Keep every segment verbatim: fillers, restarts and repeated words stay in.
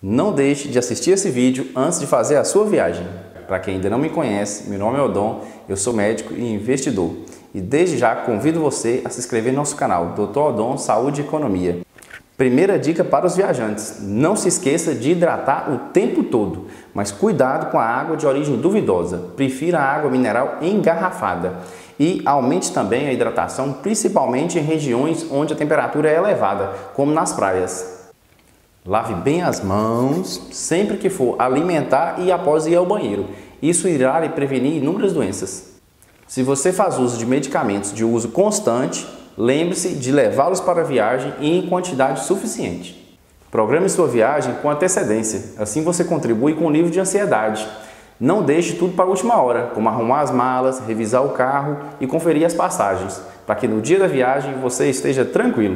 Não deixe de assistir esse vídeo antes de fazer a sua viagem. Para quem ainda não me conhece, meu nome é Odon, eu sou médico e investidor. E desde já convido você a se inscrever no nosso canal, doutor Odon Saúde e Economia. Primeira dica para os viajantes: não se esqueça de hidratar o tempo todo, mas cuidado com a água de origem duvidosa. Prefira a água mineral engarrafada e aumente também a hidratação, principalmente em regiões onde a temperatura é elevada, como nas praias. Lave bem as mãos sempre que for alimentar e após ir ao banheiro. Isso irá lhe prevenir inúmeras doenças. Se você faz uso de medicamentos de uso constante, lembre-se de levá-los para a viagem e em quantidade suficiente. Programe sua viagem com antecedência, assim você contribui com o nível de ansiedade. Não deixe tudo para a última hora, como arrumar as malas, revisar o carro e conferir as passagens, para que no dia da viagem você esteja tranquilo.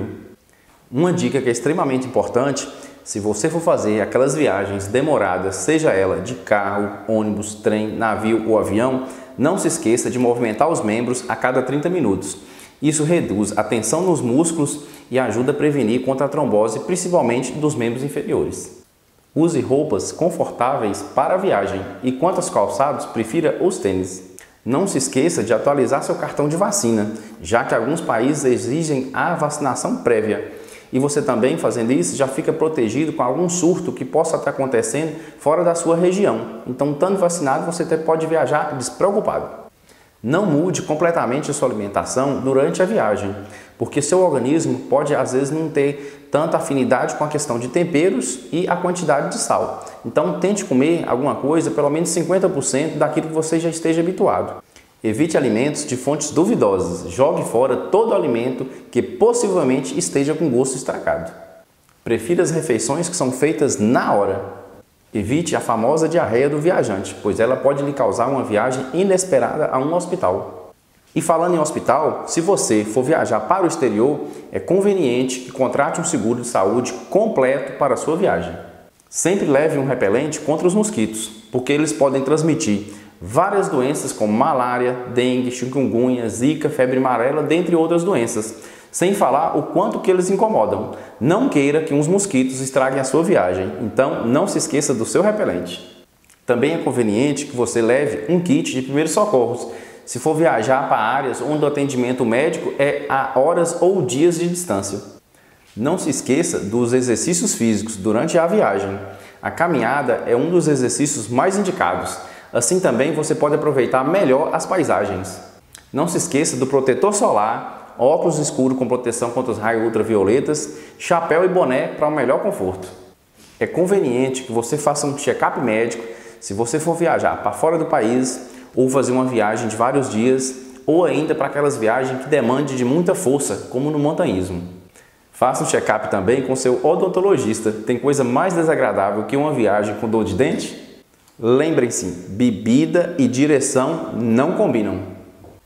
Uma dica que é extremamente importante: se você for fazer aquelas viagens demoradas, seja ela de carro, ônibus, trem, navio ou avião, não se esqueça de movimentar os membros a cada trinta minutos. Isso reduz a tensão nos músculos e ajuda a prevenir contra a trombose, principalmente dos membros inferiores. Use roupas confortáveis para a viagem e, quanto aos calçados, prefira os tênis. Não se esqueça de atualizar seu cartão de vacina, já que alguns países exigem a vacinação prévia. E você também, fazendo isso, já fica protegido com algum surto que possa estar acontecendo fora da sua região. Então, estando vacinado, você até pode viajar despreocupado. Não mude completamente a sua alimentação durante a viagem, porque seu organismo pode às vezes não ter tanta afinidade com a questão de temperos e a quantidade de sal. Então tente comer alguma coisa, pelo menos cinquenta por cento daquilo que você já esteja habituado. Evite alimentos de fontes duvidosas, jogue fora todo alimento que possivelmente esteja com gosto estragado. Prefira as refeições que são feitas na hora. Evite a famosa diarreia do viajante, pois ela pode lhe causar uma viagem inesperada a um hospital. E falando em hospital, se você for viajar para o exterior, é conveniente que contrate um seguro de saúde completo para a sua viagem. Sempre leve um repelente contra os mosquitos, porque eles podem transmitir várias doenças como malária, dengue, chikungunya, zika, febre amarela, dentre outras doenças. Sem falar o quanto que eles incomodam. Não queira que uns mosquitos estraguem a sua viagem, então não se esqueça do seu repelente. Também é conveniente que você leve um kit de primeiros socorros, se for viajar para áreas onde o atendimento médico é a horas ou dias de distância. Não se esqueça dos exercícios físicos durante a viagem. A caminhada é um dos exercícios mais indicados. Assim também você pode aproveitar melhor as paisagens. Não se esqueça do protetor solar, óculos escuros com proteção contra os raios ultravioletas, chapéu e boné para um melhor conforto. É conveniente que você faça um check-up médico se você for viajar para fora do país ou fazer uma viagem de vários dias, ou ainda para aquelas viagens que demandem de muita força, como no montanhismo. Faça um check-up também com seu odontologista. Tem coisa mais desagradável que uma viagem com dor de dente? Lembrem-se, bebida e direção não combinam.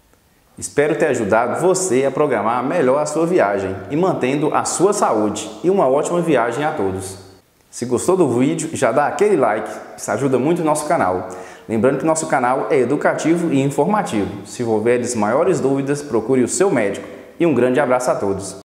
Espero ter ajudado você a programar melhor a sua viagem e mantendo a sua saúde. E uma ótima viagem a todos. Se gostou do vídeo, já dá aquele like, isso ajuda muito o nosso canal. Lembrando que nosso canal é educativo e informativo. Se houveres maiores dúvidas, procure o seu médico. E um grande abraço a todos.